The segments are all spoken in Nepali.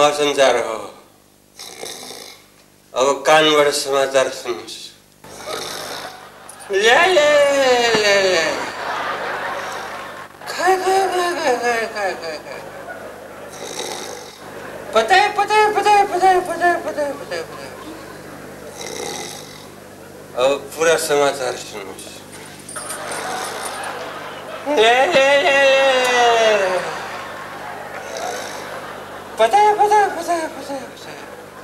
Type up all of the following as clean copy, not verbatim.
महासञ्चार हो। अब कानबाट समाचार सुन्नुहोस्। ले ले ले ले खाए खाए खाए खाए खाए खाए खाए खाए पताए पताए पताए पताए पताए पताए पताए पताए। अब पूरा समाचार सुन्नुहोस्। ले ले ले पताए पताए पताए पताए पताए।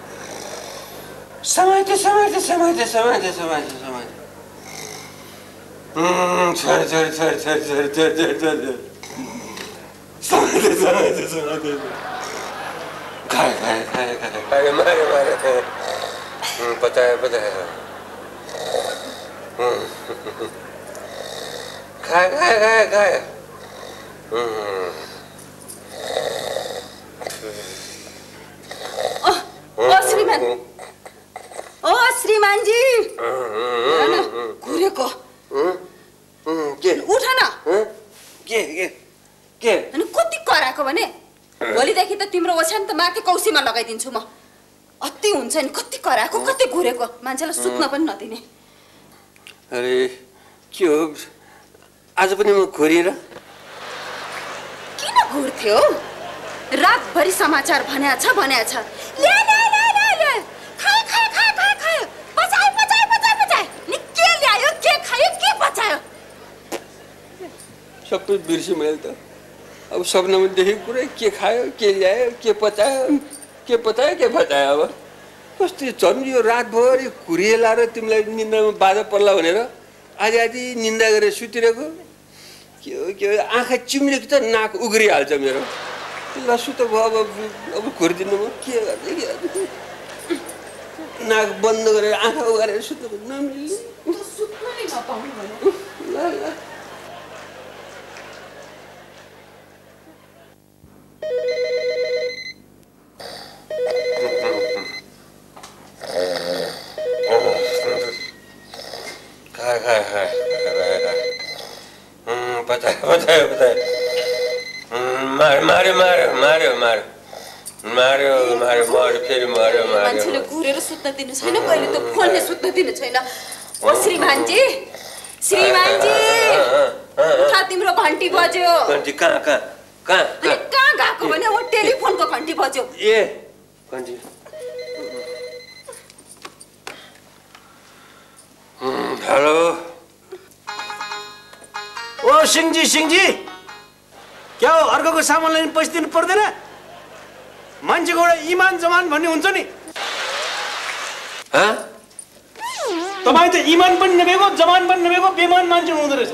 समाते समाते समाते समाते समाते समाते। छोड़ छोड़ छोड़ छोड़ छोड़ छोड़ छोड़ छोड़ समाते समाते समाते। खाए खाए खाए खाए खाए मारे मारे खाए। पताए पताए खाए खाए खाए खाए। श्रीमान, ओ श्रीमान जी, घुरेको के उठ न। के के के अनि कति कराएको भने भोलिदेखि त तिम्रो ओछ्यान त माथि कौसीमा लगाइदिन्छु म। अति हुन्छ नि, कति कराएको कति घुरेको, मान्छेलाई सुत्न पनि नदिने। अरे के हो, आज पनि म घुरेर किन घुर्थ्यो? रातभरि समाचार भन्या छ भन्या छ। ले ले ले ले ले खाए खाए खाए खाए खाए पचाए पचाए पचाए पचाए। नि के ल्यायो, के खायो, के पचायो? सबै बिर्सेँ मैले त। अब सपनामा देखेको कुरा के खायो, के ल्यायो, के पचायो, के पचायो, के पचायो। अब कस्तो झन् यो रातभरि घुरिए लाएर तिमीलाई निन्द्रामा बाधा पर्ला भनेर आधी आधी निन्दा गरेर सुतिरहेको। के हो के हो, आँखा चिम्लेको त नाक उग्रिहाल्छ मेरो। ल सुत भयो, अब घुरिदिनु म के गर्दै के नाक बन्द गरेर आँखा उगारेर सुत्नु नमिल्ने। सुत्न नै नपाउनु भयो। ल ल बतायो बतायो। मार्यो मार्यो मार्यो मार्यो मार्यो मार्यो मार्यो मार्यो फेरि मार्यो मार्यो। मान्छेले घुरेर सुत्न दिनु छैन, पहिले त फोनले सुत्न दिनु छैन। ओ श्रीमानजी, श्रीमानजी उठा, तिम्रो घन्टी बज्यो। घन्टी कहाँ कहाँ कहाँ कहाँ गएको भने ओ टेलिफोनको घन्टी बज्यो। ए घन्टी। हेलो। ओ सिंहजी, सिंहजी क्या हो, अर्कोको सामान लिन पैसा दिनु पर्दैन? मान्छेको एउटा इमान जमान भन्ने हुन्छ नि। तपाईँ त इमान पनि नभएको, जमान पनि नभएको बेमान मान्छे हुँदो रहेछ।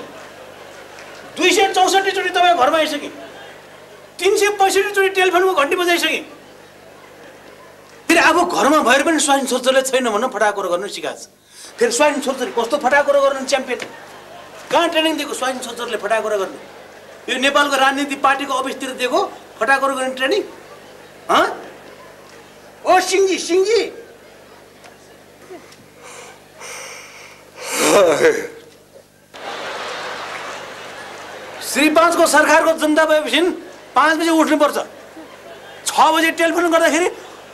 264 चोटि तपाईँ घरमा आइसके, 365 चोटि टेलिफोनको घन्टी बजाइसके। फेरि अब घरमा भएर पनि स्वाइन छोरछोरले छैन भन्न फटाकुरो गर्नु सिकाएको छ। फेरि स्वाइन छोरछोरी कस्तो फटाकुरो गर्नु च्याम्पियन। कहाँ ट्रेनिङ दिएको स्वाइन छोरछोरले फटाकुरो गर्नु? यो नेपालको राजनीति पार्टीको अफिसतिर दिएको फटाकुरो गर्ने ट्रेनिङ? ओ सिंहजी, सिंहजी श्री 5 को सरकारको जनता भएपछि 5 बजे उठ्नुपर्छ। 6 बजे टेलिफोन गर्दाखेरि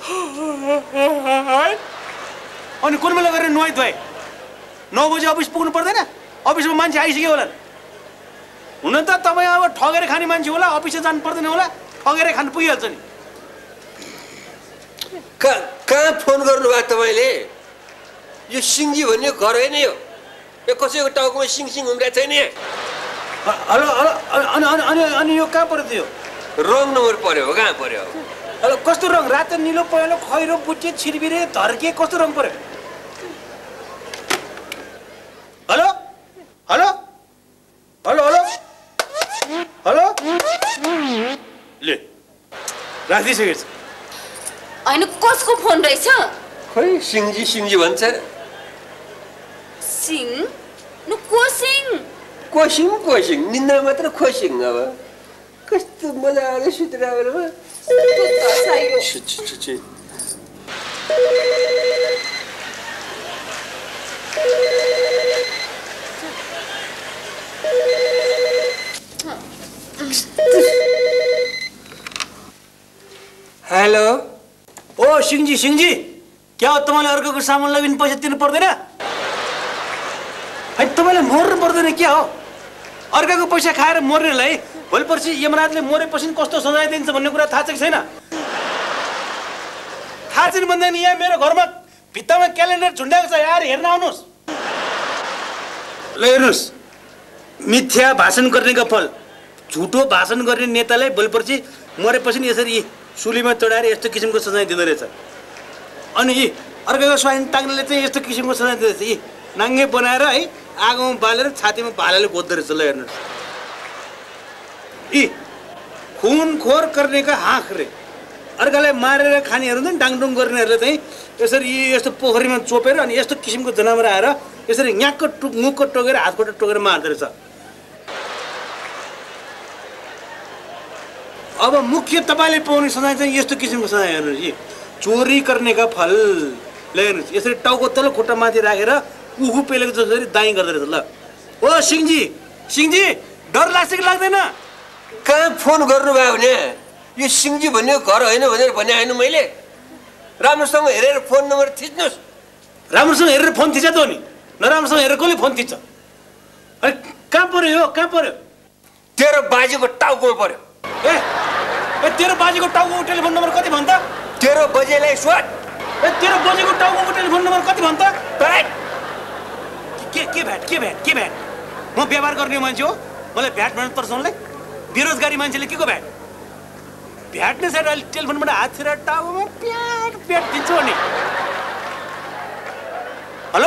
अनि कुन बेला गरेर नुहाइ धुवाइ। 9 बजे अफिस पुग्नु पर्दैन? अफिसमा मान्छे आइसक्यो होला। हुन त तपाईँ अब ठगेर खाने मान्छे होला, अफिस जानु पर्दैन होला, ठगेर खानु पुगिहाल्छ नि। कहाँ फोन गर्नुभयो तपाईँले? यो सिंहजी भन्ने घर होइन यो। यो कसैको टाउकोमा सिङ सिङ उम्रिएको छैन यहाँ। हेलो हेलो अनि अनि अनि अनि यो कहाँ पर्यो? त्यो रङ नम्बर पर्यो हो, कहाँ पर्यो? हेलो कस्तो रङ? रातो, निलो, पहेँलो, खैरो, बुट्टे, छिरबिरे, धर्के, कस्तो रङ पर्यो? Hello hello hello hello hello ले राखिसकेको छ। होइन, कसको फोन रहेछ? खै सिंहजी सिंहजी भन्छ। सिंह न को सिंह? कोसिङ कोसिङ, निन्द्रा मात्र खोसिङ। अब कस्तो मजाले सुतिरहेको हेलो ओ सिंहजी क्या हो तपाईँले अर्कोको सामान लगिने पैसा तिर्नु पर्दैन है तपाईँले मर्नु पर्दैन क्या हो अर्काको पैसा खाएर मर्नेलाई भोलि पर्सि यमराजले मरेपछि कस्तो सजाय दिन्छ भन्ने कुरा थाहा छ कि छैन थाहा छैन भन्दैन यहाँ मेरो घरमा भित्तामा क्यालेन्डर झुन्डाएको छ यार हेर्न आउनुहोस् ल हेर्नुहोस् मिथ्या भाषण गर्नेको फल झुटो भाषण गर्ने नेतालाई भोलि पर्सि मरेपछि यसरी सुलीमा चढाएर यस्तो किसिमको सजाय दिँदो रहेछ अनि यी अर्काको स्वाइन ताग्नेले चाहिँ यस्तो किसिमको सजाय दिँदो रहेछ यी नाङ्गे बनाएर है आगोमा बालेर छातीमा भालाले गोद्दो रहेछ ल हेर्नुहोस् यी खुनखोर गर्नेका हाँख रे अर्कालाई मारेर खानेहरू नि डाङडुङ गर्नेहरूले चाहिँ यसरी यस्तो पोखरीमा चोपेर अनि यस्तो किसिमको जनावर आएर यसरी न्याक्क मुखको टोकेर हातखुट्टा टोकेर मार्दो रहेछ अब मुख्य तपाईँले पाउने सजाय चाहिँ यस्तो किसिमको सजाय हेर्नुहोस् यी चोरी गर्नेका फल ल हेर्नुहोस् यसरी टाउको तल खुट्टा माथि राखेर उखु पेलेको जसरी दाइँ गर्दो रहेछ ल ओ सिंहजी डर लाग्छ कि लाग्दैन कहाँ फोन गर्नुभयो भने यो सिंहजी भन्ने घर होइन भनेर भने होइन मैले राम्रोसँग हेरेर फोन नम्बर थिच्नुहोस् राम्रोसँग हेरेर फोन थिच्छ त नि नराम्रोसँग हेरेर कसले फोन थिच्छ अरे कहाँ पर्यो यो कहाँ पर्यो तेरो बाजेको टाउकोमा पर्यो ए तेरो बाजेको टाउको टेलिफोन नम्बर कति भन्छ तेरो बजेलाई सोध तेरो बजेको टाउको टेलिफोन नम्बर कति भन्छ भ्याट के भ्याट म व्यवहार गर्ने मान्छे हो मलाई भ्याट भन्नु तर्साउनलाई बेरोजगारी मान्छेले के को भ्याट नै साइड अहिले टेलिफोनबाट हात छिरेर टाउकोमा प्याट दिन्छु नि हेलो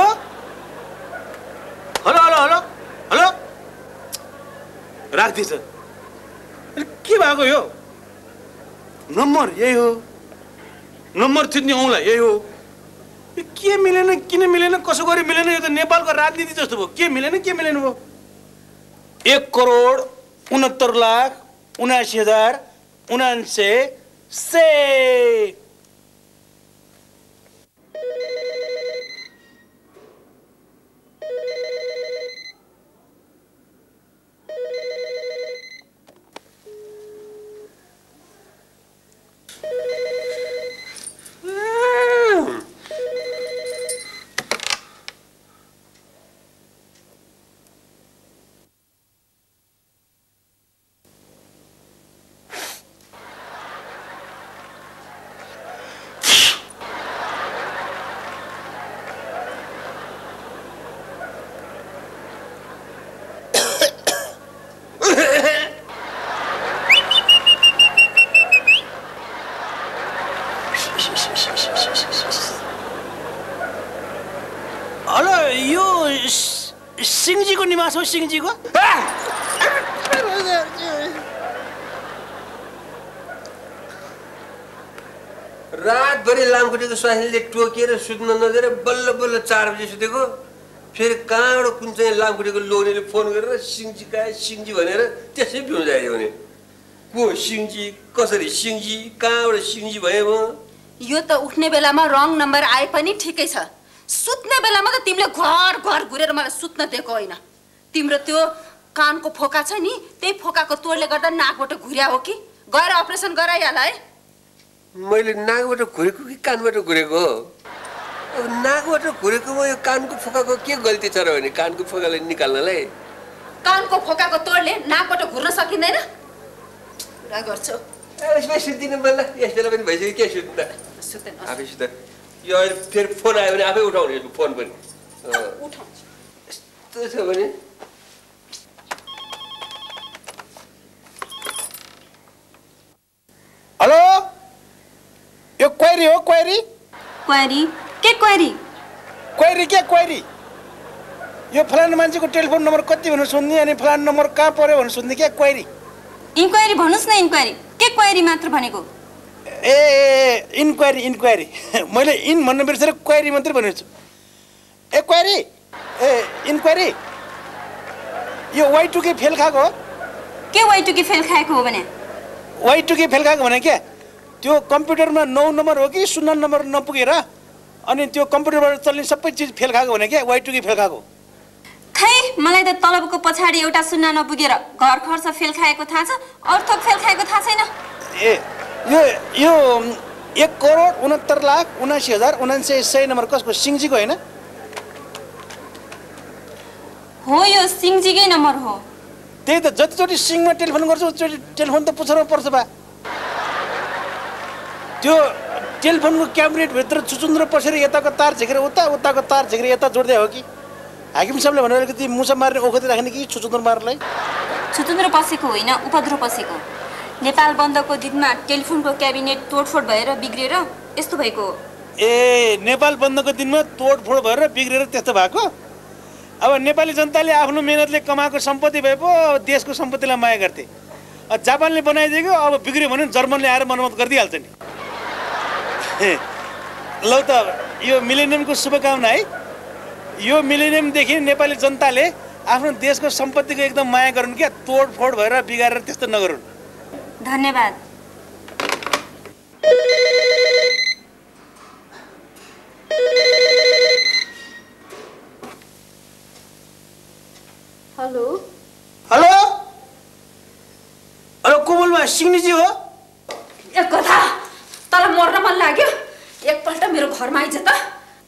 राख्दैछ के भएको यो नम्बर यही हो नम्बर थिच्ने औँला यही हो के मिलेन किन मिलेन कसो गरी मिलेन यो त नेपालको राजनीति जस्तो भयो के मिलेन भयो 1,69,79,79 से हेलो यो सिंहजीको निवास हो सिंहजीको रातभरि लामखुट्टेको स्वास्नीले टोकिएर सुत्न नदिएर बल्ल बल्ल 4 बजे सुतेको फेरि कहाँबाट कुन चाहिँ लामखुट्टेको लोनेले फोन गरेर सिंहजी भनेर त्यसै पिउन जायो भने को सिंहजी कसरी सिंहजी कहाँबाट सिंहजी भए म यो त उठ्ने बेलामा रङ नम्बर आए पनि ठिकै छ सुत्ने बेलामा त तिमीले घर घुरेर मलाई सुत्न दिएको होइन तिम्रो त्यो कानको फोका छ नि त्यही फोकाको तोडले गर्दा नाकबाट घुर्या हो कि गएर अपरेसन गराइहाल है मैले नाकबाट घुरेको कि कानबाट घुरेको अब नाकबाट घुरेकोमा यो कानको फोकाको के गल्ती छ र भने कानको फोकालाई निकाल्नलाई कानको फोकाको तोडले नाकबाट घुर्न सकिँदैन कुरा गर्छौ यसमा सुत्दिनु मलाई यस बेला पनि भइसक्यो के सुत्दा सुत्दैन आफै सुत्दा यो अहिले फेरि फोन आयो भने आफै उठाउने फोन पनि उठाउँछु यस्तो छ भने हेलो यो क्वेरी हो क्वेरी के क्वेरी यो फलाना मान्छेको टेलिफोन नम्बर कति भनेर सोध्ने अनि फलाना नम्बर कहाँ पर्यो भनेर सोध्ने क्या क्वेरी इन्क्वायरी भन्नुस् न इन्क्वायरी के क्वेरी मात्र भनेको ए इन्क्वायरी मैले इन भन्न बिर्सेर क्वेरी मात्रै भनेको छु ए इन्क्वायरी यो Y2K फेल खाएको हो के Y2K फेल खाएको हो भने Y2K फेल खाएको भने क्या त्यो कम्प्युटरमा 9 नम्बर हो कि 0 नम्बर नपुगेर अनि त्यो कम्प्युटरबाट चल्ने सबै चिज फेल खाएको भने क्या Y2K फेल खाएको खै मलाई त तलबको पछाडि एउटा 0 नपुगेर घर खर्च फेल खाएको थाहा छ अरू थोक फेल खाएको थाहा छैन ए यो 1,69,69,79,999 नम्बर कसको सिंहजीको होइन हो यो सिंहजीकै नम्बर हो त्यही त जतिचोटि सिंहमा टेलिफोन गर्छु उतिचोटि टेलिफोन त पुछरमा पर्छ बा त्यो टेलिफोनको क्याबिनेटभित्र चुचुन्द्रो पसेर यताको तार झिकेर उताको तार झिकेर यता जोड्दै हो कि हाकिम साहबले भनेर अलिकति मुसा मार्ने ओखती राख्ने कि चुचुन्द्रो मार्नलाई छुचुन्द्रो पसेको होइन उपद्रो पसेको नेपाल बन्दको दिनमा टेलिफोनको क्याबिनेट तोडफोड भएर बिग्रेर यस्तो भएको हो ए नेपाल बन्दको दिनमा तोडफोड भएर बिग्रेर त्यस्तो भएको अब नेपाली जनताले आफ्नो मेहनतले कमाएको सम्पत्ति भए पो देशको सम्पत्तिलाई माया गर्थे जापानले बनाइदिएको अब बिग्रियो भने जर्मनले आएर मर्मत गरिदिइहाल्छ नि लौ त यो मिलेनियमको शुभकामना है यो मिलेनियमदेखि नेपाली जनताले आफ्नो देशको सम्पत्तिको एकदम माया गरून् क्या तोडफोड भएर बिगारेर त्यस्तो नगरून् धन्यवाद हेलो हेलो हेलो कोमलमा सिग्नेजी हो एक कथा तँलाई मर्न मन लाग्यो एकपल्ट मेरो घरमा आइज त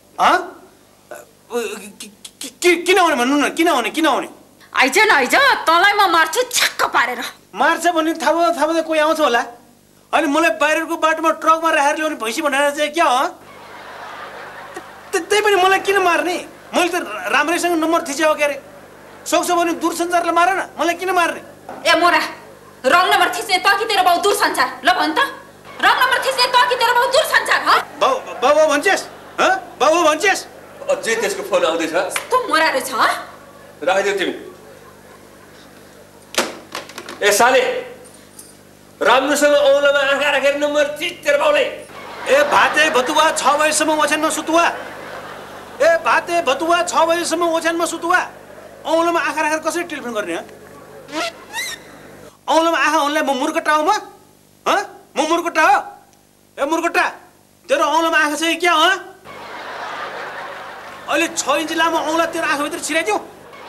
किन आउने भन्नु न किन आउने आइज न आइज तँलाई म मार्छु छक्क पारेर मार्छ भने थाहा कोही आउँछ होला अनि मलाई बाहिरको बाटोमा ट्रकमा राखेर ल्याउने भैँसी भनेर चाहिँ क्या हो त्यही पनि मलाई किन मार्ने मैले त राम्रैसँग नम्बर थिचेको के अरे सक्छौ भने दूरसञ्चारलाई मार न मलाई किन मार्ने ए मोरा रङ नम्बर थिच्ने त कि तेरो बाउ दूरसञ्चार ल भन् त रङ नम्बर थिच्ने त कि तेरो बाउ दूरसञ्चार ह बाउ भन्छेस् बाउ भन्छेस् अझै त्यसको फोन आउँदैछ कस्तो मोरा रहेछ ह राखिदेऊ तिमी ए साले राम्रोसँग औँलामा आँखा राखेर नम्बर थिच तेरो बाउलाई ए भाते भतुवा 6 बजेसम्म ओछ्यानमा सुतुवा ए भाते भतुवा 6 बजेसम्म ओछ्यानमा सुतुवा औँलामा आँखा राखेर कसरी टेलिफोन गर्ने औँलामा आँखा हुनलाई म मुर्खटा हो म मुर्खटा हो ए मुर्खटा तेरो औँलामा आँखा चाहिँ क्या हो अहिले 6 इन्च लामो औँला तेरो आँखाभित्र छिराइदियो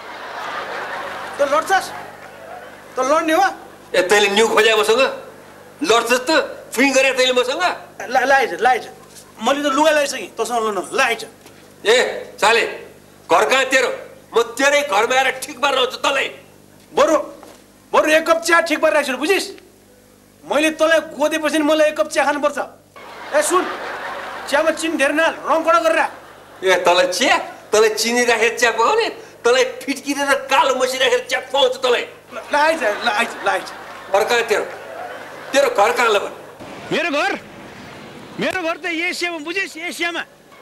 त लड्छस् त लड्ने हो ए तैँले न्यु खोज्या मसँग लड्छस् त फुइङ गरे तैँले मसँग लाइज मैले त लुगा लगाइसकेँ तँसँग लड्नु लाइज ए साले घर कहाँ तेरो म तेरै घरमा आएर ठिक पारेर आउँछु तँलाई बरु 1 कप चिया ठिक पारेर राख्छु बुझिस् मैले तँलाई गोदेपछि मलाई 1 कप चिया खानुपर्छ ए सुन चियामा चिनी धेरै नहाल रङ कडा गरेर ए तँलाई चिनी राखेर चिया पकाउने तँलाई फिटकिरेर कालो मसी राखेर चिया खुवाउँछु तँलाई लाइज घर कहाँ तेरो घर कहाँ ल भन् मेरो घर त एसियामा बुझिस् एसियामा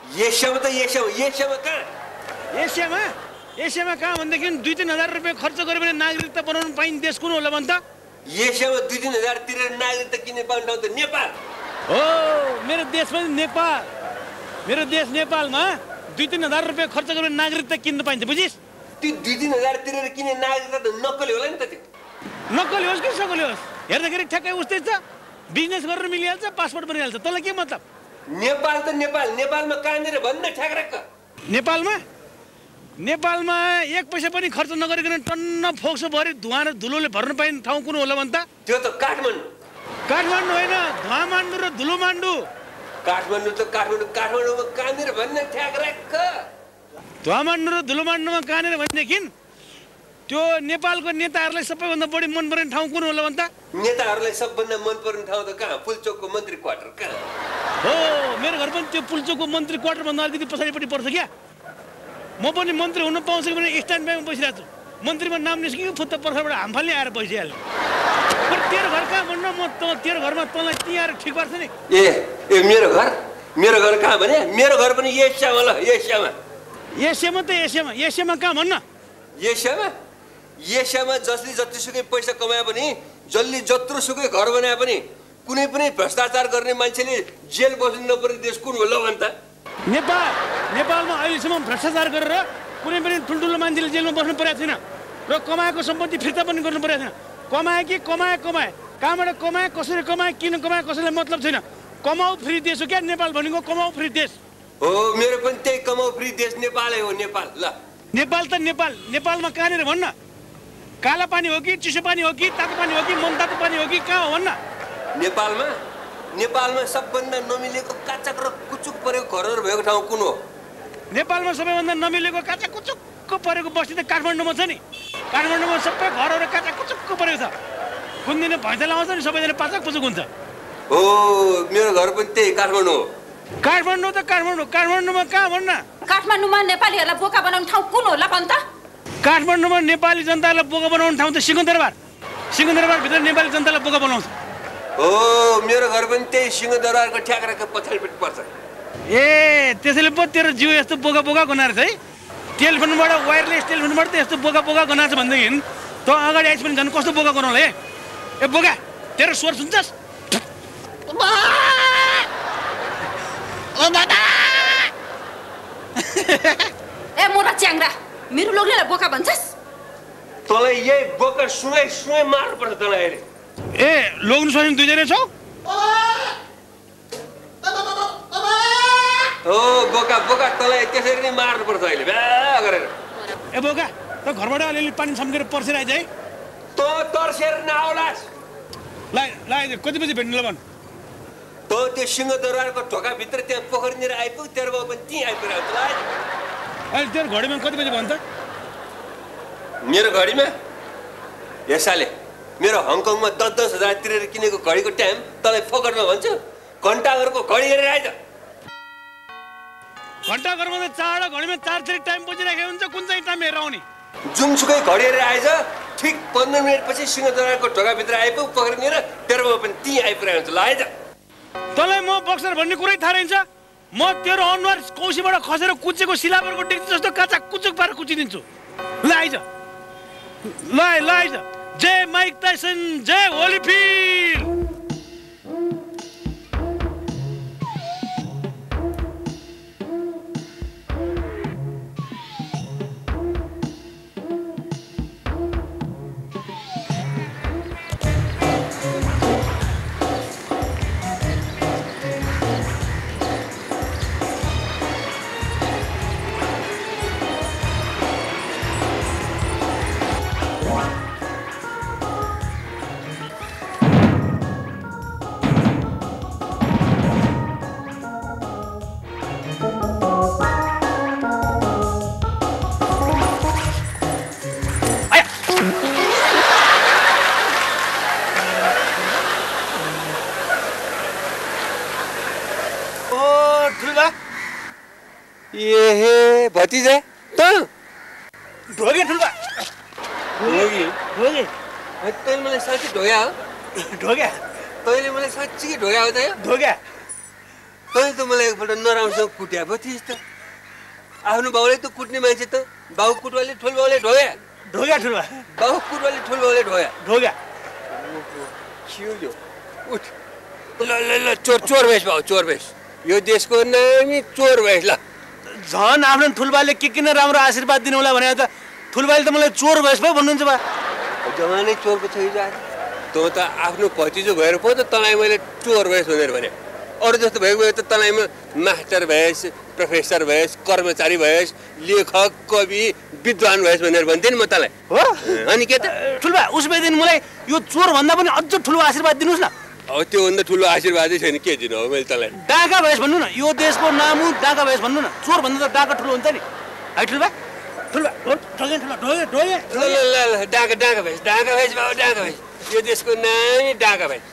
कहाँ एसियामा कहाँ भनेदेखि 2-3 हजार रुपियाँ खर्च गऱ्यो भने नागरिकता बनाउनु पाइने देश कुन होला भन् त एसियामा 2-3 हजार तिरेर नागरिकता किन्ने पाउने ठाउँ त नेपाल हो मेरो देश पनि नेपाल मेरो देश नेपालमा 2-3 हजार रुपियाँ खर्च गऱ्यो भने नागरिकता किन्न पाइन्छ बुझिस् त्यो 2-3 हजार तिरेर किन्ने नागरिकता त नक्कली होला नि त त्यो नक्कली होस् कि सकली होस् हेर्दाखेरि ठ्याक्कै उस्तै छ बिजनेस गरेर मिलिहाल्छ पासपोर्ट बनिहाल्छ तँलाई के मतलब नेपाल त नेपालमा कहाँनिर भन्न ठ्याक्राक्क नेपालमा 1 पैसा पनि खर्च नगरिकन टन्न फोक्सो भरि धुवा र धुलोले भर्न पाइने ठाउँ कुन होला भन् त त्यो त काठमाडौँ होइन धुवामाण्डु र धुलोमाण्डु काठमाडौँमा कहाँनिर भन्न ठ्याक्राक्क धुवामाण्डु र धुलोमाण्डुमा कहाँनिर भनेदेखि त्यो नेपालको नेताहरूलाई सबैभन्दा बढी मन पर्ने ठाउँ कुन होला भन् त नेताहरूलाई सबभन्दा मन पर्ने ठाउँ त कहाँ पुल्चोकको मन्त्री क्वार्टर कहाँ हो मेरो घर पनि त्यो पुल्चोकको मन्त्री क्वार्टर भन्दा अलिकति पछाडिपट्टि पर्छ क्या म पनि मन्त्री हुन पाउँछु भने स्ट्यान्ड बाईमा बसिरहेको छु मन्त्रीमा नाम निस्कियो फुत्त पर्खाबाट हामफाल्ने आएर बसिहाल्यो तर तेरो घर कहाँ भन्नु म तेरो घरमा तँलाई त्यहीँ आएर ठिक पार्छ नि ए मेरो घर कहाँ भने मेरो घर पनि एसियामा ल एसियामा कहाँ भन्न एसियामा जसले जतिसुकै पैसा कमाए पनि जसले जत्रोसुकै घर बनाए पनि कुनै पनि भ्रष्टाचार गर्ने मान्छेले जेल बस्नु नपर्ने देश कुन होला भन् त नेपालमा अहिलेसम्म भ्रष्टाचार गरेर कुनै पनि ठुल्ठुलो मान्छेले जेलमा बस्नु परेको छैन र कमाएको सम्पत्ति फिर्ता पनि गर्नु परेको छैन कमाए कहाँबाट कमाए कसरी कमाए किन कमाए कसैलाई मतलब छैन कमाउ फ्री देश हो क्या नेपाल भनेको कमाउ फ्री देश हो मेरो पनि त्यही कमाउ फ्री देश नेपालै हो नेपाल ल नेपालमा कहाँनिर भन्न काला पानी हो कि चिसो पानी हो कि तातो पानी हो कि मनतातो पानी हो कि कहाँ हो भन्न नेपालमा सबभन्दा नमिलेको काचक र कुचुक परेको घरहरू भएको ठाउँ कुन हो? नेपालमा सबैभन्दा नमिलेको काचा कुचुक्क परेको बस्ती त काठमाडौँमा छ नि। काठमाडौँमा सबै घरहरू काचा कुचुक्क परेको छ। कुन दिन भैँचालो आउँछ नि सबैजना पाचक पुचुक हुन्छ। हो, मेरो घर पनि त्यही काठमाडौँ हो। काठमाडौँ त काठमाडौँ, काठमाडौँमा कहाँ भन्न? काठमाडौँमा नेपालीहरूलाई बोका बनाउने ठाउँ कुन होला भन् त? काठमाडौँमा नेपाली जनतालाई बोका बनाउने ठाउँ त सिंहदरबार। सिंहदरबारभित्र नेपाली जनतालाई बोका बनाउँछ। हो, मेरो घर पनि त्यही सिंहदरबारको ठ्याक्राको पछाडिपट्टि पर्छ। ए त्यसैले पो तेरो जिउ यस्तो बोका बोका गनाएर छ है। टेलिफोनबाट वायरलेस टेलिफोनबाट त यस्तो बोका बोका गनाएको छ भनेदेखि त अगाडि आइस पनि झन् कस्तो बोका गनाउला है। ए बोका, तेरो स्वर सुन्छस्? ए मोरा च्याङ्रा, मेरो लोग्नेलाई बोका भन्छस्? तँलाई यही बोका सुनाइ सुनाइ मार्नुपर्छ तँलाई अहिले। ए लोग्नु स्वामी दुईजना छौ? हो बोका बोका, तँलाई त्यसरी नै मार्नुपर्छ अहिले ब्या गरेर। ए बोका, त घरबाट अलिअलि पानी छम्केर पर्सेर आइज है। तँ तर्सेर नआउलास्। ल कति बजी भेट्नु ल भन्? तँ त्यो सिंहदरबारको ढोकाभित्र त्यहाँ पोखरीनिर आइपुग, तेरो बाउ पनि त्यहीँ आइपुग्यो होला। अहिले तेरो घडीमा कति बजी भन्छ? मेरो घडीमा यसैले मेरो हङकङमा 10-10 हजार तिरेर किनेको घडीको टाइम तँलाई फोकटमा भन्छु। घन्टाघरको घडी हेरेर आइज। घन्टाघरमा त चारवटा घडीमा 4 टाइम बजिराखेको हुन्छ। कुन चाहिँ टाइम हेरेर आउने? जुनसुकै घडी हेरेर आइज। ठिक 15 मिनटपछि सिंहदरबारको ढोकाभित्र आइपुग, पोखरीनिर तेरो बाउ पनि त्यहीँ आइपुग्यो हुन्छ। ल आइज। तँलाई म बक्सर भन्ने कुरै थाहा रहन्छ? म तेरो अनुहार कौसीबाट खसेर कुचेको सिलाबरको डेक्ची जस्तो काचा कुचुक पारेर कुचिदिन्छु। ल आइज, ल आइज। जय माइक टाइसन, जय होलीफिल्ड। ए भतिजा त ढोगे ठुल्बा ढोगी ढोगे तैँले मलाई साँच्ची ढोग्या हो? ढोग्या तैँले मलाई साँच्ची ढोग्या हो त? ढोग्या तैँले त मलाई एकपल्ट नराम्रोसँग कुट्या पो थिइस् त। आफ्नो बाउले त कुट्ने मान्छे त बाउ कुटवाले ठुल बाउले ढोग्या। ढोग्या ठुल्बा बाउ कुटवाले ठुल बाउले ढोग्या। ढोग्या यो उठ। ल ल ल चोर चोर भेष भाउ, चोर भेष। यो देशको नामी चोर भेष। ल झन् आफ्नो ठुल्बाले के किन राम्रो आशीर्वाद दिनु होला भने त ठुल्बाले त मलाई चोर भएछ पो भन्नुहुन्छ बा। जमानै चोरको छ हिजो आज। तँ त आफ्नो भतिजो भएर पो त तँलाई मैले चोर भएछ भनेर भने। अरू जस्तो भएको भए त तँलाई म मास्टर भएस, प्रोफेसर भएस, कर्मचारी भएस, लेखक, कवि, विद्वान भएस भनेर भन्थेँ नि म तँलाई। हो अनि के त ठुल्बा उसमा दिन मलाई यो चोर भन्दा पनि अझ ठुलो आशीर्वाद दिनुहोस् न। अब त्योभन्दा ठुलो आशीर्वादै छैन, के दिनु हो मैले तँलाई? डाका भएस भन्नु न, यो देशको नाम डाका भएस भन्नु न। चोर भन्दा त डाका ठुलो हुन्छ नि है ठुल्बा। ठुल्बा ढोगे ठुल्बा ढोगे ढोगे ल ल ल ल डाका डाका भएस, डाका भएस बाबु, डाका भएस। यो देशको नामी डाका भएस।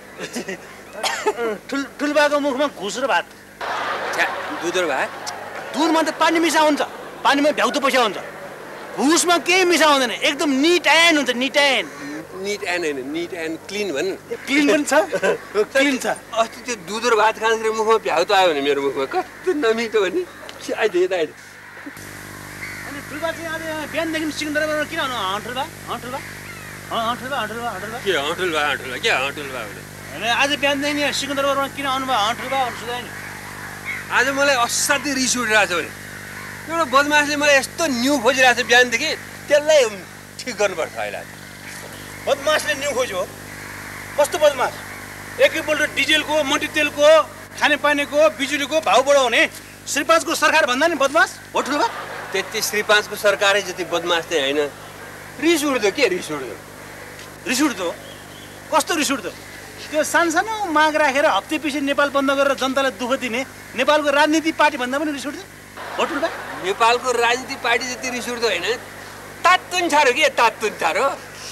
ठुल्बाको मुखमा घुस र भात। छ्या, दुध र भात? दुधमा त पानी मिसा हुन्छ, पानीमा भ्याउतो पैसा हुन्छ। घुसमा केही मिसा हुँदैन, एकदम निट एन्ड हुन्छ। निट एन्ड निट एन्ड होइन, निट एन्ड क्लिन भन्। क्लिन पनि छ, क्लिन छ। अस्ति त्यो दुध र भात खाँदाखेरि मुखमा भ्याउ त आयो भने मेरो मुखमा कस्तो नमिठो भने। अहिले यता अहिले अनि ठुल्बा चाहिँ आज बिहानदेखि सिंहदरबारमा किन आउनु? ठुल्बा ठुल्बा ठुल्बा ठुल्बा ठुल्बा के हँटुल्बा हँटुल्बा के हँटुल्बा भने? आज बिहानदेखि सिंहदरबारमा किन आउनुभयो ठुल्बा भन्नु सुधाइ नि। आज मलाई असाध्यै रिस उठिरहेको छ भने एउटा बदमासले मलाई यस्तो न्यु खोजिरहेको छ बिहानदेखि, त्यसलाई ठिक गर्नुपर्छ अहिले। बदमासले न्यु खोज्यो? कस्तो बदमास? एकैपल्ट डिजेलको, मट्टीतेलको, खानेपानीको, बिजुलीको भाउ बढाउने श्री 5 को सरकार भन्दा नि बदमास हो ठुल्बा? त्यति श्री 5 को सरकारै जति बदमास चाहिँ होइन। रिस उठ्दो के रिस उठ्दो? रिस उठ्दो? कस्तो रिस उठ्दो? त्यो सानसानो माग राखेर हप्ते पछि नेपाल बन्द गरेर जनतालाई दुःख दिने नेपालको राजनीति पार्टी भन्दा पनि रिस उठ्छ हो ठुल्बा नेपालको राजनीतिक पार्टी जति रिस उठ्दो होइन तातुन छारो के तातुन छारो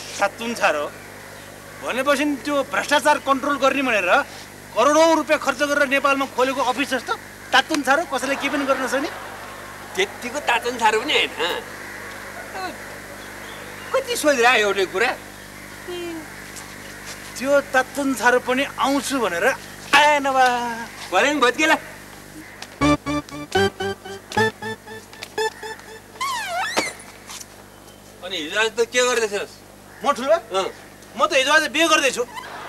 भनेपछि त्यो भ्रष्टाचार कन्ट्रोल गर्ने भनेर करोडौँ रुपियाँ खर्च गरेर नेपालमा खोलेको अफिस जस्तो तातुन छारो कसैले के पनि गर्न सक्ने त्यतिको तातुन छारो पनि होइन कति सोचिरह एउटै कुरा त्यो तातुन छारो पनि आउँछु भनेर आएन बा भने भत्केला अनि हिजो आज त के गर्दैछस् म ठुलो म त हिजो आज बिहे गर्दैछु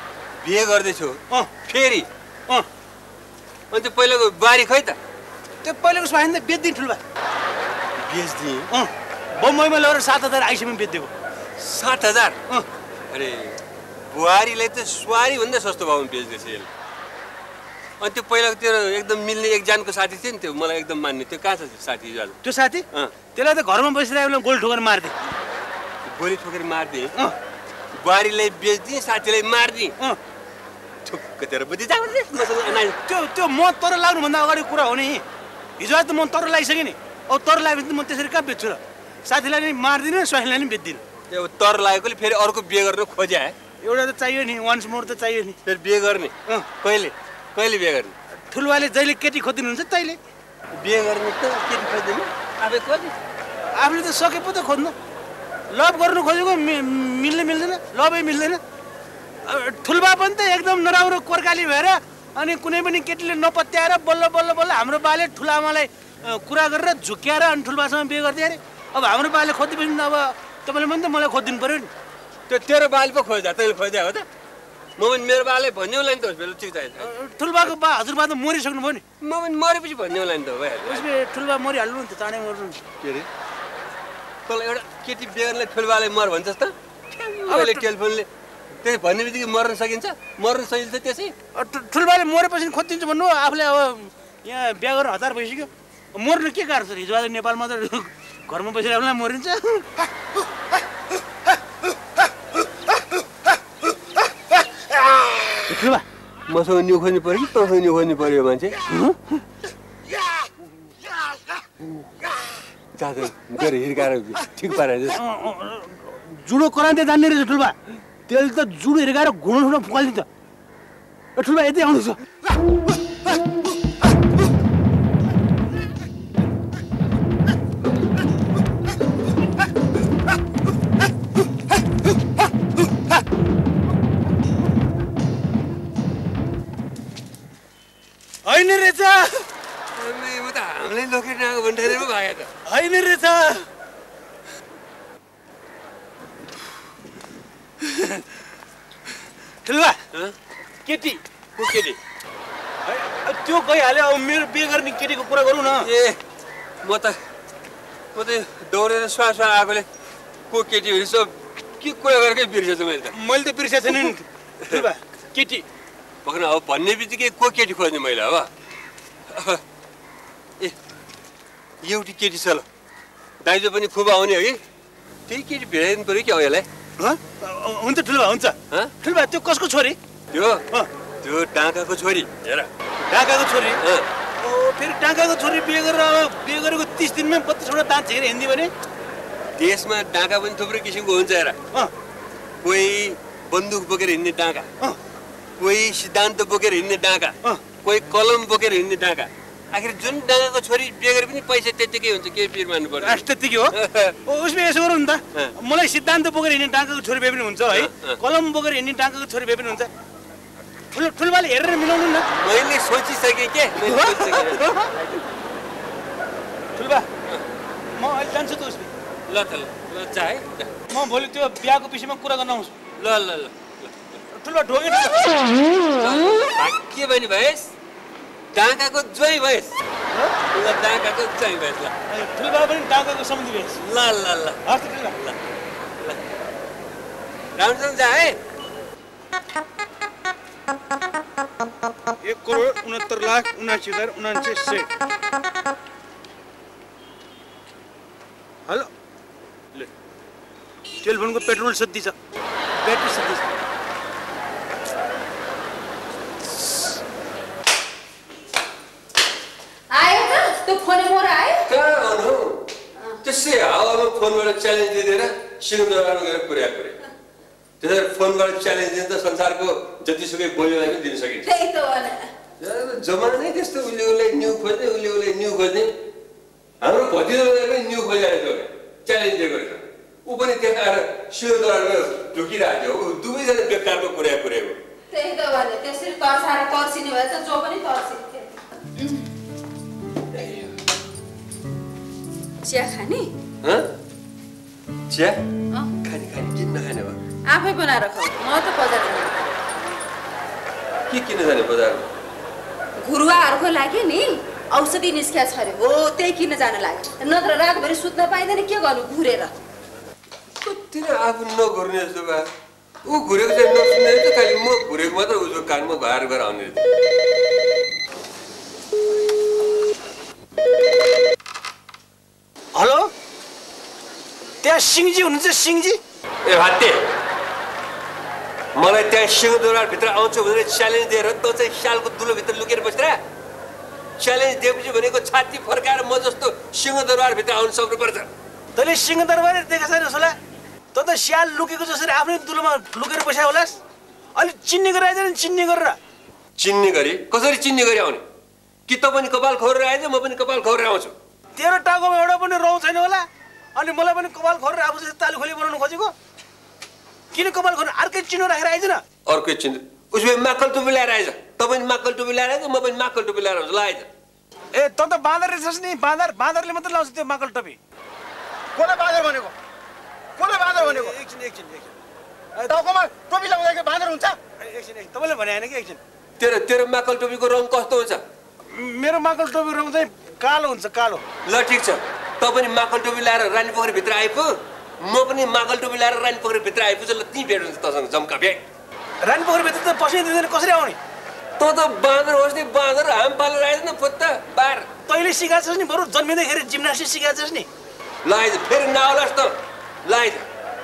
फेरि अनि त्यो पहिलाको बारी खै त त्यो पहिलाको स्वाइन त बेच्दिन् ठुल्बा बेच्दिएँ बम्बईमा लगेर 7,000 आइसीमा बेच्दिएको 7,000 अरे बुहारीलाई त सुवारी भन्दा सस्तो भाउमा बेच्दैछ यसले अनि त्यो पहिलाको तेरो एकदम मिल्ने एकजनाको साथी थियो नि त्यो मलाई एकदम मान्ने त्यो कहाँ छ साथी हिजो आज त्यो साथी त्यसलाई त घरमा बसिरहेको गोल ठोकेर मारिदिए गोली ठोकेर मारिदिए बुहारीलाई बेच्दिएँ साथीलाई मारिदिएँ ठुक्क तेरो बुद्धि त्यो म तर लाग्नुभन्दा अगाडि कुरा हो नि हिजो आज त म तर लगाइसकेँ नि अब तर लगाएपछि त म त्यसरी कहाँ बेच्छु र साथीलाई नि मारिदिनँ स्वाइनलाई नि बेच्दिनँ त्यो तर लागेकोले फेरि अर्को बिहे गर्न खोज्या एउटा त चाहियो नि वान्स मोर त चाहियो नि फेरि बिहे गर्ने कहिले बिहे गर्ने ठुलवाले जहिले केटी खोजिदिनुहुन्छ तैँले बिहे गर्ने त केटी खोज्दैन आफै खोज्ने आफूले त सके पो त खोज्नु लभ गर्नु खोजेको मिल्दैन लभै मिल्दैन ठुलबा पनि त एकदम नराम्रो कोर्काली भएर अनि कुनै पनि केटीले नपत्याएर बल्ल हाम्रो बाले ठुलामालाई कुरा गरेर झुक्क्याएर अनि ठुलबासँग बिहे गर्दै अरे अब हाम्रो बाले खोजिदिएपछि अब तपाईँले पनि त मलाई खोजिदिनु पऱ्यो नि त्यो तेरो बाले पो खोज्दा तैँले खोज्या हो त म पनि मेरो बाले भन्ने होला नि त बेला ठिक चाहिन्छ ठुलबाको हजुरबा त मरिसक्नु भयो नि म पनि मरेपछि भन्ने होला नि त भइहाल्यो उसले ठुलबा मरिहाल्नु नि त चाँडै मर्नु के अरे तँलाई एउटा केटी बिहे गर्नेलाई ठुलबाले मर भन्छस् त अहिले टेलिफोनले त्यही भन्ने बित्तिकै मर्न सकिन्छ मर्न सकिन्छ त्यसै ठुलबाले मरेपछि खोजिदिन्छु भन्नु आफूले अब यहाँ बिहा गरेर 1000 भइसक्यो मर्नु के गाह्रो छ हिजो आज नेपालमा त घरमा बसिरहेकोलाई मरिन्छ ठुलबा मसँग न्यु खोज्नु पऱ्यो कि तँसँग न्यु खोज्नु पऱ्यो मान्छे गएर हिर्काएर ठिक पारेर जुडो करान्ते जान्ने रहेछ ठुलबा त्यसले त जुडो हिर्काएर घुँडो फुकालिदिन्छ ठुलबा यतै आउँदैछ होइन रहेछ म त हामीलाई लोकेट नआएको भन्ठानेर पो भागेँ त होइन रहेछ ठुलबा केटी को केटी त्यो गइहाल्यो अब मेरो बिहे गर्ने केटीको कुरा गरौँ न ए म त दौडेर स्वा आएकोले को केटी भनेपछि के कुरा गरेकै बिर्सेछु मैले त बिर्सेको छैन नि ठुलबा केटी भन्न अब भन्ने बित्तिकै को केटी खोज्ने मैले अब ए एउटी केटी छ ल दाइजो पनि खुबा आउने हो कि त्यही केटी भेटाइदिनु पऱ्यो कि अब यसलाई हुन्छ ठुलबा हुन्छ ठुलबा त्यो कसको छोरी त्यो डाँकाको छोरी हेर डाँकाको छोरी फेरि डाँकाको छोरी बिहे गरेको 30 दिनमै 32वटा दाँत झिकेर हिँड्ने भने देशमा डाँका पनि थुप्रै किसिमको हुन्छ हेर कोही बन्दुक बोकेर हिँड्ने डाँका कोही सिद्धान्त बोकेर हिँड्ने डाँका कोही कलम बोकेर हिँड्ने डाँका आखिर जुन डाँगाको छोरी बिहे गरे पनि पैसा त्यतिकै हुन्छ केही पिर मान्नु पर्छ त्यतिकै हो उसमा यसो गरौँ नि त मलाई सिद्धान्त बोकेर हिँड्ने डाँगाको छोरी बिहे पनि हुन्छ है कलम बोकेर हिँड्ने डाँगाको छोरी बिहे पनि हुन्छ ठुलबाले हेरेर मिलाउनु न मैले सोचिसकेँ के ठुलबा म अहिले जान्छु त उसले ल त ल जा है म भोलि त्यो बिहाको विषयमा कुरा गर्न आउँछु ल ल ल ठुलबा ढोगे के भने भएस् डाँकाको ज्वाइँ भएस् ल डाँकाको ज्वाइँ भएस् ल ठुलबा पनि डाँकाको सम्बन्धी भएस् ल ल ल हस् ठुलबा ल राम्रोसँग जा है 1,69,79,79,900 हेलो ले टेलिफोनको पेट्रोल सत्ती छ ब्याट्री सत्ती छ फोनबाट च्यालेन्ज दिएर सिंहदरबारमा गएर कुरा त्यसरी फोनबाट च्यालेन्ज दिन्छ त संसारको जतिसुकै बोलीलाई पनि दिन सकिन्छ त्यही त भने जमाना नै त्यस्तो उसले न्यू खोज्ने उसले न्यू खोज्ने हाम्रो भतिजाले पनि न्यू खोजिरहेको थियो च्यालेन्ज दिएको रहेछ ऊ पनि त्यहाँ आएर सिंहदरबारमा ढुकिरहेको थियो दुवैजना बेकारको कुरा पुर्याएको त्यही त भने त्यसरी तर्साएर तर्सिने भएछ जो पनि तर्सिन्थ्यो चिया खाने चिया खाने किन नखाने भयो आफै बनाएर खाऊ म त बजार जाने के किन जाने बजारमा घुरुवाहरूको लागि नि औषधि निस्किया छ अरे हो त्यही किन जान लाग्यो नत्र रातभरि सुत्न पाइँदैन के गर्नु घुरेर किन आफू नघुर्ने जस्तो भए ऊ घुरेको चाहिँ नसुन्ने त खालि म घुरेको मात्र उसको कानमा घर घर आउने हेलो त्यहाँ सिंहजी हुनुहुन्छ सिंहजी ए भाते मलाई त्यहाँ सिंहदरबारभित्र आउँछु भनेर च्यालेन्ज दिएर त चाहिँ स्यालको दुलोभित्र लुकेर बसेर च्यालेन्ज दिएपछि भनेको छाती फर्काएर म जस्तो सिंहदरबारभित्र आउन सक्नुपर्छ तैँले सिंहदरबार देखेको छैन होला त त स्याल लुकेको जसरी आफ्नै दुलोमा लुकेर बस्या होलास् अलिक चिन्ने गरेर आइज नि चिन्ने गरेर चिन्ने गरी कसरी चिन्ने गरी आउने कि त पनि कपाल खोरेर आइज म पनि कपाल खोरेर आउँछु तेरो टाउकोमा एउटा पनि रौँ छैन होला अनि मलाई पनि कपाल खोरेर आफू जस्तो तालु खोली बनाउनु खोजेको किन कपाल खोरेर अर्कै चिनो राखेर आइज न अर्कै चिन्नु उसले माकल टुपी ल्याएर आइज त पनि माकल टुपी ल्याएर आइज म पनि माकल टुपी ल्याएर आउँछु ल आइज ए त त बाँदर रहेछस् नि बाँदरले मात्रै लाउँछ त्यो माकल टोपी कसलाई बाँदर भनेको एकछिन टाउकोमा टोपी लगाउँदाखेरि बाँदर हुन्छ एकछिन तपाईँले भने होइन कि एकछिन तेरो माकल टोपीको रङ कस्तो हुन्छ मेरो माकल टोपी रङ चाहिँ कालो हुन्छ कालो ल ठिक छ त पनि माकल टोपी ल्याएर रानीपोखरीभित्र आइपु म पनि माकल टोपी ल्याएर रानीपोखरीभित्र आइपुग्छ ल त्यहीँ भेट हुन्छ तसँग जम्का भेट रानीपोखरीभित्र त पस्नै दिँदैन कसरी आउने त बाँदर होस् नि बाँदर हाम पालेर आइज न फुत्ता बार तैँले सिकाएको छस् नि बरु जन्मिँदाखेरि जिम्नास्टिक सिकाएको छस् नि ल आइज फेरि नआउलास् त ल आइज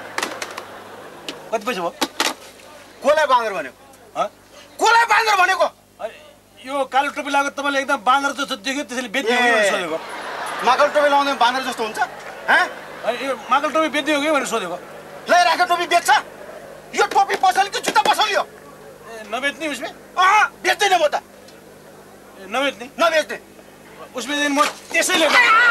कति पैसा भयो कसलाई बाँदर भनेको यो कालो टोपी लगाएको तपाईँले एकदम बाँदर जस्तो देख्यो त्यसैले बेच्ने हो कि भनेर सोधेको माकल टोपी लाउँदा बाँदर जस्तो हुन्छ यो माकल टोपी बेच्ने हो कि भनेर सोधेको लै राखेको टोपी बेच्छ यो टोपी पसल कि जुत्ता पसल यो नबेच्ने उसमा बेच्दैन म त नबेच्ने उसमा म त्यसैले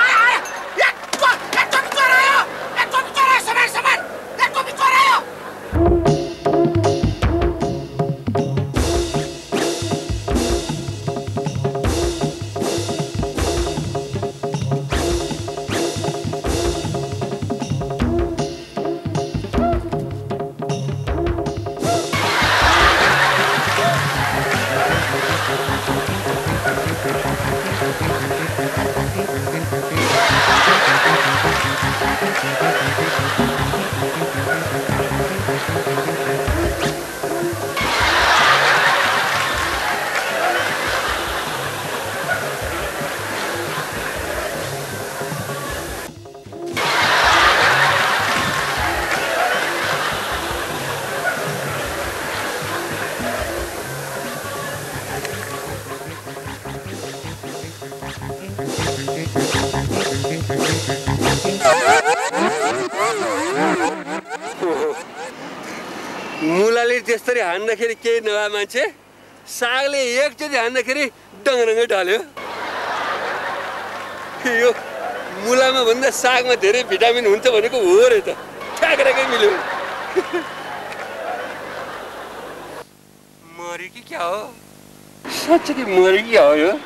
मुलाले त्यसरी हान्दाखेरि केही नभए मान्छे सागले एकचोटि हान्दाखेरि डङरङ्गै ढल्यो यो मुलामा भन्दा सागमा धेरै भिटामिन हुन्छ भनेको हो रे त ठ्याक्कै मिल्यो मरी कि क्या हो साँच्चै मरी कि हो यो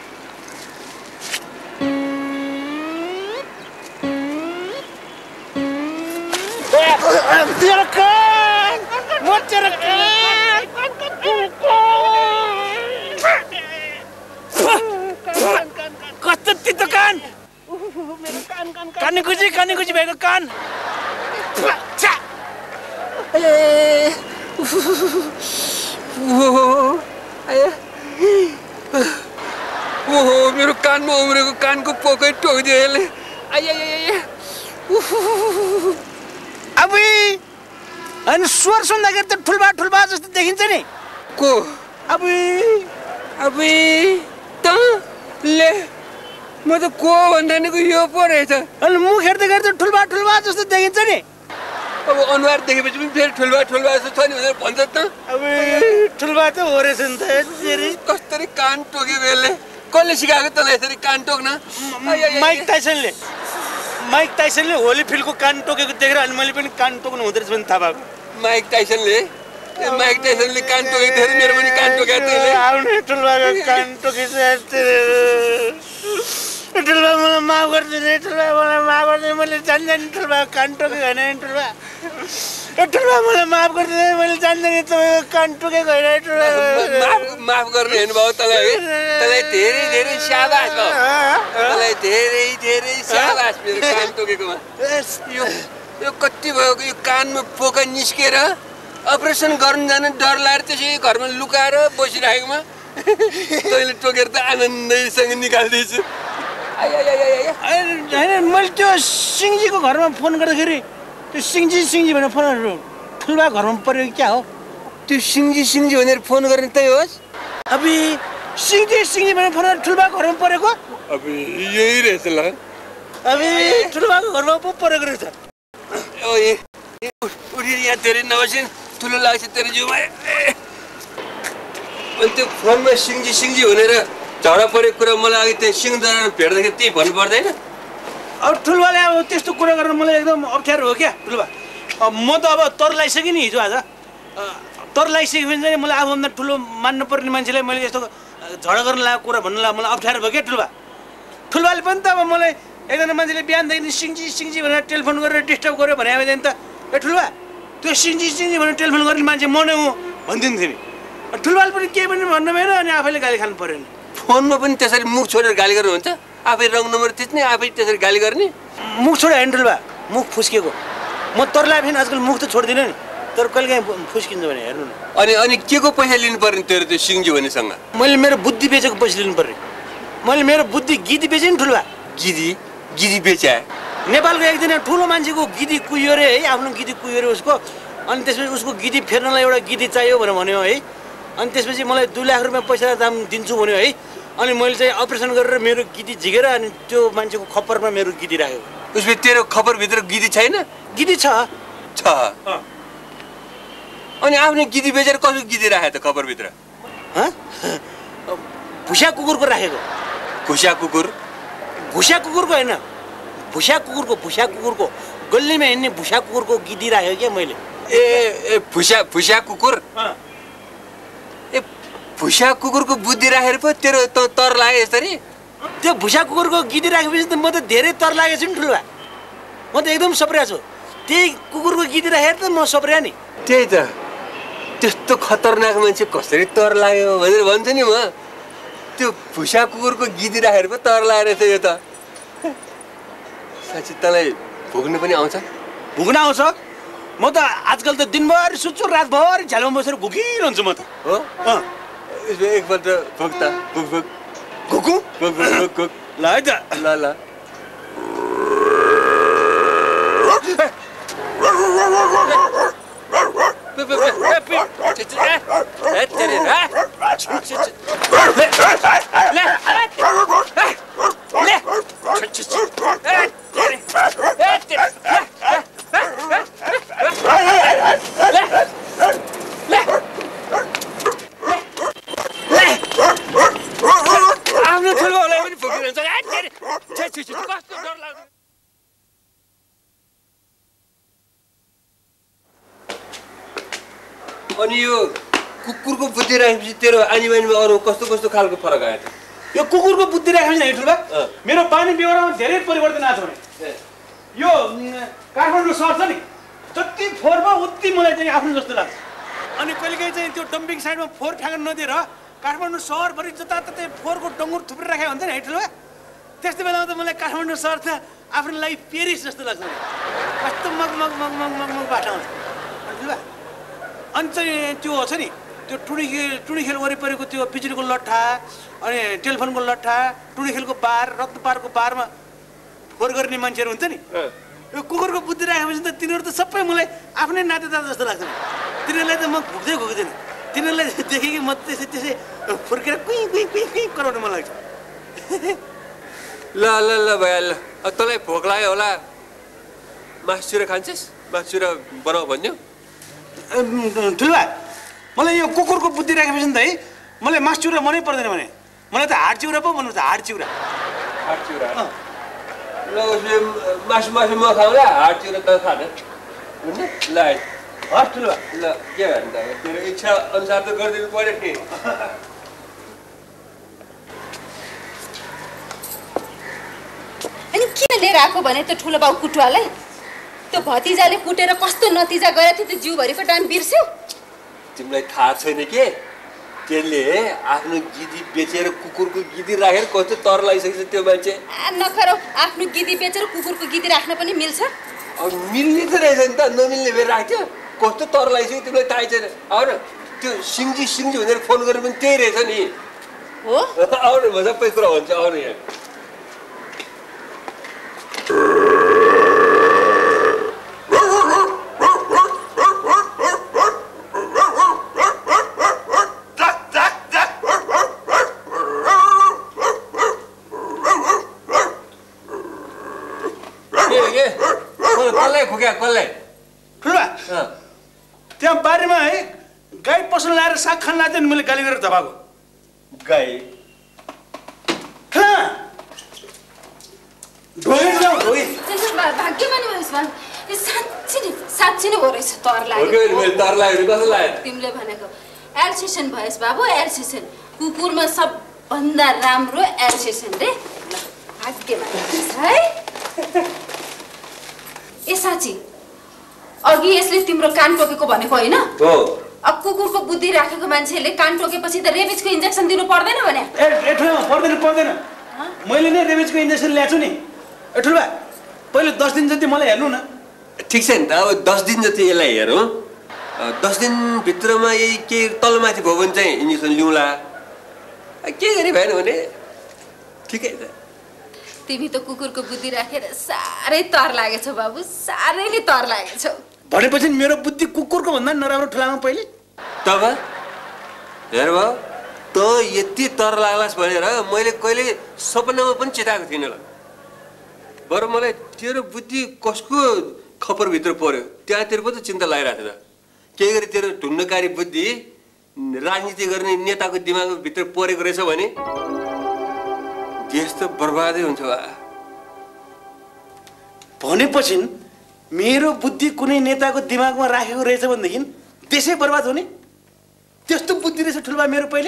कस्तो तितो कान कानी खुजी भएको कान ओहो मेरो कानमा उम्रेको कानको पोकै टोकिदियो यसले अबुई अनि स्वर सुन्दाखेरि त ठुल्बा जस्तो देखिन्छ नि को अबुई त ले म त को भन्दैनेको यो पो रहेछ। अनि मुख हेर्दै ठुल्बा जस्तो देखिन्छ नि। अब अनुहार देखेपछि पनि फेरि ठुल्बा जस्तो छ नि भनेर भन्छ त। अब ठुल्बा त हो रहेछ नि त। कस्तरी कान टोक्यो बेलले। कसले सिकाएको तँलाई यसरी कान टोक्न? माइक टाइसनले होली फिल्डको कान टोकेको देखेर अनि मैले पनि कान टोक्नु हुँदो रहेछ भने थाहा भएको। माइक टाइसनले कान टोकेको देखेर मेरो पनि कान टोकेको त्यसले। आउने ठुल्बाको कान टोकेछ। ठुल्बा मलाई माफ गरिदिनु। ठुल्बा मलाई माफ गरिदिनु। मैले जान्दैन ठुल्बाको कान टोकेको होइन। ठुल्बा मलाई माफ गरिदिनु। मैले जान्दैन तपाईँको कान टोकेको होइन। ठुल्बा माफ गर्नु हेर्नुभयो तँलाई धेरै स्याबास भयो। तँलाई धेरै स्याबास मेरो कान टोकेकोमा। यो कति भयो यो कानमा पोका निस्केर अपरेसन गर्नु जान डर लागेर त्यसै घरमा लुकाएर बसिराखेकोमा तैँले टोकेर त आनन्दैसँग निकाल्दैछु। होइन मैले त्यो सिंहजीको घरमा फोन गर्दाखेरि त्यो सिंहजी भनेर फोनहरू ठुल्बा घरमा पऱ्यो क्या हो? त्यो सिंहजी भनेर फोन गर्ने त्यही होस्। अब सिंहजी भनेर फोन गरेर ठुल्बाको घरमा परेको? अब यही रहेछ ल। अब ठुल्बाको घरमा पो परेको रहेछ। उठेर यहाँ धेरै नबसिन् ठुलो लाग्छ तेरो जिउमा। अनि त्यो फोनमा सिंहजी भनेर झगडा परेको कुरा मलाई अघि त्यो सिंहदरामा भेट्दाखेरि त्यही भन्नु पर्दैन? अब ठुल्बाले अब त्यस्तो कुरा गर्न मलाई एकदम अप्ठ्यारो हो क्या ठुल्बा। म त अब तर लगाइसकेँ नि हिजो आज। तर लगाइसक्यो भने चाहिँ मलाई आफूभन्दा ठुलो मान्नुपर्ने मान्छेलाई मैले यस्तो झगडा गर्न लागेको कुरा भन्नु मलाई अप्ठ्यारो भयो क्या ठुल्बा। ठुल्बाले पनि त अब मलाई एकजना मान्छेले बिहानदेखि सिंहजी भनेर टेलिफोन गरेर डिस्टर्ब गर्यो भने अब त ए ठुल्बा त्यो सिंहजी भनेर टेलिफोन गर्ने मान्छे म नै हुँ भनिदिन्थ्यो नि। ठुल्बाले पनि केही पनि भन्नु भएन अनि आफैले गाली खानु पऱ्यो नि। फोनमा पनि त्यसरी मुख छोडेर गाली गर्नुहुन्छ? आफै रङ नम्बर थिच्ने आफै त्यसरी गाली गर्ने? मुख छोडे होइन ठुल्बा, मुख फुस्केको। म तरलाई फेरि आजकल मुख त छोड्दिनँ नि, तर कहिले काहीँ फुस्किन्छ भने हेर्नु न। अनि के को पैसा लिनु पर्ने तेरो त्यो सिंहजी भन्नेसँग? मैले मेरो बुद्धि बेचेको पैसा लिनु पर्ने। मैले मेरो बुद्धि गिदी बेचेँ नि ठुल्बा। गिदी बेचाए? नेपालको एकजना ठुलो मान्छेको गिदी कुहियो अरे है, आफ्नो गिदी कुहियो अरे उसको। अनि त्यसपछि उसको गिदी फेर्नलाई एउटा गिदी चाहियो भनेर भन्यो है। अनि त्यसपछि मलाई 2 लाख रुपियाँ पैसा दाम दिन्छु भन्यो है। अनि मैले चाहिँ अपरेसन गरेर मेरो गिदी झिकेर अनि त्यो मान्छेको खप्परमा मेरो गिदी राख्यो। उसले तेरो खप्परभित्र गिदी छैन? गिदी छ। अनि आफ्नो गिदी बेचेर कसको गिदी राखे त खप्परभित्र? भुसा कुकुरको राखेको। घुसा कुकुर? घुसा कुकुरको होइन, भुसा कुकुरको गल्लीमा हिँड्ने भुसा कुकुरको गिदी राखेको क्या मैले। ए भुसा कुकुर? ए भुसा कुकुरको बुद्धि राखेर पो तेरो तर लाग्यो यसरी? त्यो भुसा कुकुरको गिदी राखेपछि त म त धेरै तर लागेको छु नि ठुल्बा। म त एकदम सप्रिया छु। त्यही कुकुरको गिदी राखेर त म सप्रिया नि। त्यही त, त्यस्तो खतरनाक मान्छे कसरी तर लाग्यो भनेर भन्छु नि म। त्यो भुसा कुकुरको गिदी राखेर पो तर लागेर थियो यो त। साँच्ची तँलाई भुक्नु पनि आउँछ? भुक्न आउँछ। म त आजकल त दिनभरि सुत्छु, रातभरि झ्यालमा बसेर घुकिरहन्छु म त। हो? एकपल्ट भुक त, भुक घुकु भुक ल है त। ल आफ्नो ठुलोलाई पनि फुकिरहन्छ। कस्तो डर लाग्छ। अनि यो कुकुरको बुद्धि राखेपछि तेरो आनी बानीमा अरू कस्तो खालको फरक आयो त? यो कुकुरको बुद्धि राखेपछि होइन ठुल्बा, मेरो बानी व्यवहारमा धेरै परिवर्तन आएको छ भने। यो काठमाडौँ सहर छ नि, जति फोहोर भयो उति मलाई चाहिँ आफ्नो जस्तो लाग्छ। अनि कहिलेकाहीँ चाहिँ त्यो डम्पिङ साइडमा फोहोर फ्याँक्न नदिएर काठमाडौँ सहरभरि जताततै फोहोरको डङ्गुर थुप्रै राखेको हुन्छ नि है ठुल्बा। त्यस्तो बेलामा त मलाई काठमाडौँ सहर त आफ्नो लागि पेरिस जस्तो लाग्छ। कस्तो मग बाटो आउँछ ठुल्बा। अनि चाहिँ त्यो छ नि, त्यो टुँडी खेल वरिपरिको त्यो बिजुलीको लट्ठा, अनि टेलिफोनको लट्ठा, टुँडी खेलको बार, रत्न पारको बारमा फोहोर गर्ने मान्छेहरू हुन्छ नि, यो कुकुरको बुद्धि राखेपछि त तिनीहरू त सबै मलाई आफ्नै नातेदार जस्तो लाग्छ। तिनीहरूलाई त म घुक्दैन। तिनीहरूलाई देखेँ कि म त्यसै फुर्केर कुइ कराउनु मन लाग्छ। ल ल ल भइहाल्यो ल तँलाई भोक लाग्यो होला मासु चुरा खान्छस् मासु चुरा बनाऊ भन्यो ठुलो मलाई यो कुकुरको बुद्धि राखेपछि त है मलाई मासु चिउरा मनै पर्दैन भने मलाई त हाड चिउरा पो भन्नु छ हाड चिउरा ल उसले मासु मासु म खाउँला हाड चिउरा त खाँदैन हुन्छ ल हस् ठुलो ल के भन्दा तेरो इच्छा अनुसार त गरिदिनु पर्यो नि अनि किन लिएर आएको भने त ठुलो बाउ कुटुवालाई त्यो भतिजाले कुटेर कस्तो नतिजा गरेको थियो त्यो जिउभरिको टाइम बिर्स्यौ तिमीलाई थाहा छैन के त्यसले आफ्नो गिदी बेचेर कुकुरको गिदी राखेर कस्तो तर लगाइसकेछ त्यो मान्छे नखराउ आफ्नो गिदी बेचेर कुकुरको गिदी राख्न पनि मिल्छ अब मिल्ने त रहेछ नि त नमिल्ने भएर राख्थ्यो कस्तो तर लगाइसक्यो तिमीलाई थाहै छैन आउ न त्यो सिङ्जी भनेर फोन गरेर पनि त्यही रहेछ नि हो आउ न म सबै कुरा भन्छ आउनु यहाँ त्यहाँ बारीमा है गाई पसल लाएर साग खान लाग्थ्यो नि मैले गाली गरेर धपाएको गाई साँच्ची नै हो रहेछ तर लाग्यो तिमीले भनेको एल्सेसन भएस बाबु एल्सेसन कुकुरमा सबभन्दा राम्रो एल्सेसन रे भाग्यमा है ए साँच्ची अघि यसले तिम्रो कान टोकेको भनेको होइन अब कुकुरको बुद्धि राखेको मान्छेले कान टोकेपछि त रेबिजको इन्जेक्सन दिनु पर्दैन भने पर्दैन मैले नै रेबिजको इन्जेक्सन ल्याएको छु नि ठुल्बा पहिले 10 दिन जति मलाई हेर्नु न ठिक छ नि त अब 10 दिन जति यसलाई हेरौँ 10 दिनभित्रमा यही के तलमाथि भयो भने चाहिँ इन्जेक्सन लिउँला के गरी भएन भने ठिकै छ तिमी त कुकुरको बुद्धि राखेर साह्रै तर लागेछौ बाबु साह्रै नै तर लागेछौ भनेपछि मेरो बुद्धि कुकुरको भन्दा नराम्रो ठुलामा पहिले तब हेर भयो त यति तर लाग्लास् भनेर मैले कहिले सपनामा पनि चिताएको थिइनँ ल बरु मलाई तेरो बुद्धि कसको खपरभित्र पर्यो त्यहाँतिर पो त चिन्ता लागिरहेको थियो त केही गरी तेरो ढुङ्गकारी बुद्धि राजनीति गर्ने नेताको दिमागभित्र परेको रहेछ भने देश त बर्बादै हुन्छ भनेपछि मेरो बुद्धि कुनै नेताको दिमागमा राखेको रहेछ भनेदेखि देशै बर्बाद हुने त्यस्तो बुद्धि रहेछ ठुल्बा मेरो पहिले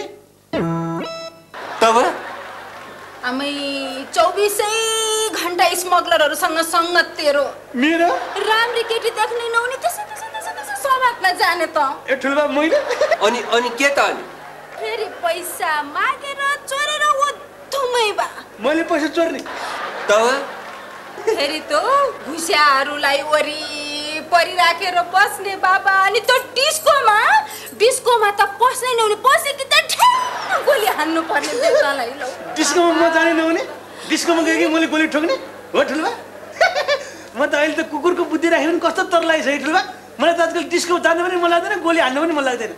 तब आमै 24 घण्टा स्मग्लरहरूसँग सङ्गत तेरो मेरो राम्री केटी देख्नै नहुने त्यसै सभामा जाने त ए ठुल्बा मैले अनि के त अनि फेरि पैसा मागेर चोरेर ओथुमै बा मैले पैसा चोर्ने तब फेरि त घुस्याहरूलाई वरिपरि राखेर बस्ने बाबा अनि त डिस्कोमा त पस्नै नहुने पसे कि त ठ्याक्क गोली हान्नु पर्ने बेचालाई लौ डिस्कोमा म जाने नहुने डिस्कोमा गयो कि मैले गोली ठोक्ने हो ठुल्बा म त अहिले त कुकुरको बुद्धि राखेर पनि कस्तो तर लागेछ है ठुल्बा मलाई त आजकल डिस्को जानु पनि मन लाग्दैन गोली हान्नु पनि मन लाग्दैन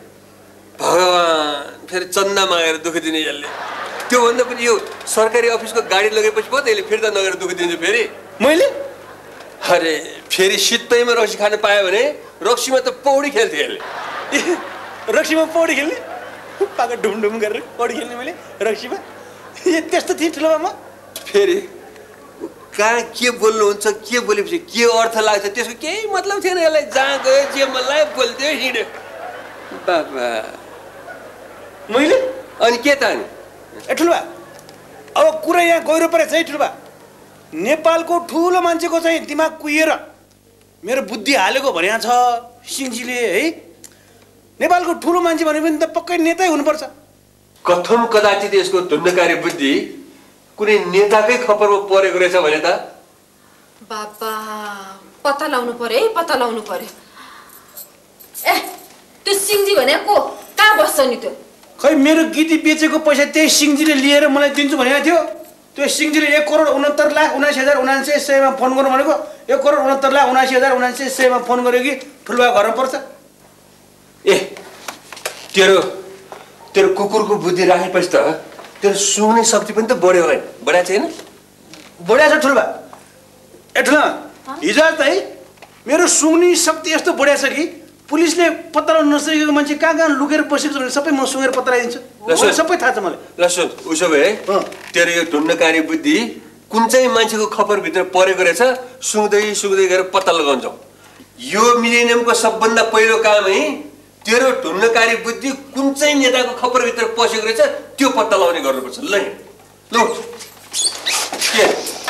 भगवान् फेरि चन्दा मागेर दुःख दिने यसले त्योभन्दा पनि यो सरकारी अफिसको गाडी लगेपछि पो त यसले फिर्ता नगरेर दुःख दिन्छ फेरि मैले अरे फेरि शीतैमा रक्सी खान पायो भने रक्सीमा त पौडी खेल्थ्यो यसले रक्सीमा पौडी खेल्ने पाका ढुमढुम गरेर पौडी खेल्ने मैले रक्सीमा त्यस्तो थिएँ ठुलो म फेरि कहाँ के बोल्नुहुन्छ के बोलेपछि के अर्थ लाग्छ त्यसको केही मतलब थिएन यसलाई जहाँ गयो जे मलाई बोल्थ्यो हिँड्यो बाबा मैले अनि के त अनि ए ठुल्बा अब कुरा यहाँ गहिरो परेछ है ठुल्बा नेपालको ठुलो मान्छेको चाहिँ दिमाग कुहिएर मेरो बुद्धि हालेको भन्या छ सिंहजीले है नेपालको ठुलो मान्छे भने पनि त पक्कै नेतै हुनुपर्छ कथम कदाचित यसको धुन्धकारी बुद्धि कुनै नेताकै खपरमा परेको रहेछ भने त बाबा पत्ता लाउनु पर्यो है पत्ता लाउनु पर्यो ए त्यो सिंहजी भनेको कहाँ बस्छ नि त्यो खै मेरो गिदी बेचेको पैसा त्यही सिंहजीले लिएर मलाई दिन्छु भनेको थियो त्यो सिंहजीले 1,69,79,999 मा फोन गर्नु भनेको 1,69,79,999 मा फोन गर्यो कि ठुल्बा घरमा पर्छ ए तेरो कुकुरको बुद्धि राखेपछि त तेरो सुँग्ने शक्ति पनि त बढ्यो होइन बढाएको छैन बढिया छ ठुल्बा ए ठुला हिजो चाहिँ मेरो सुँग्ने शक्ति यस्तो बढिया छ कि पुलिसले पत्ता लगाउन नसकेको मान्छे कहाँ कहाँ लुकेर बसेको छ भने सबै म सुँगेर पत्ता लगाइदिन्छु सबै थाहा छ मलाई ल सुन उसो भए तेरो यो ढुन्नकारी बुद्धि कुन चाहिँ मान्छेको खपरभित्र परेको रहेछ सुँग्दै सुँग्दै गएर पत्ता लगाउँछौ यो मिलेनियमको सबभन्दा पहिलो काम है तेरो ढुन्नकारी बुद्धि कुन चाहिँ नेताको खपरभित्र पसेको रहेछ त्यो पत्ता लगाउने गर्नुपर्छ ल लु के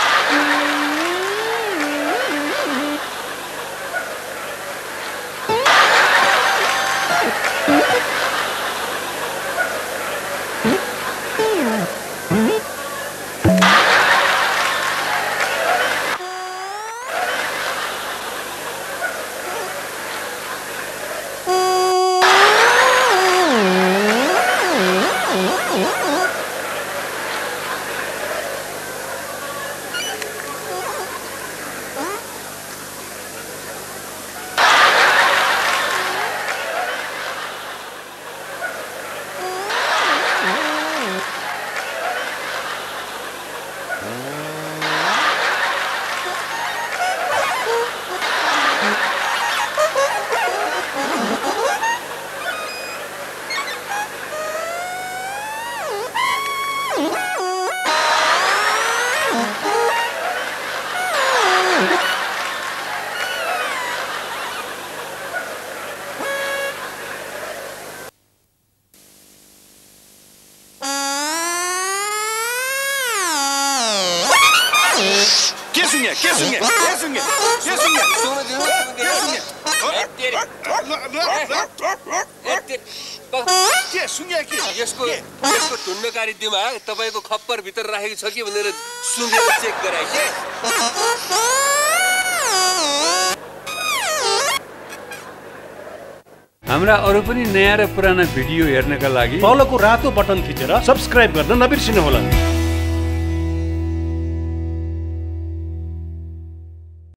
यसको ढुन्नकारी दिमाग तपाईको खप्पर भित्र राखेको छ कि भनेर सुँगेर चेक गराए के हाम्रा अरु पनि नयाँ र पुराना भिडियो हेर्नका लागि तलको रातो बटन थिचेर सब्स्क्राइब गर्न नबिर्सिनुहोला।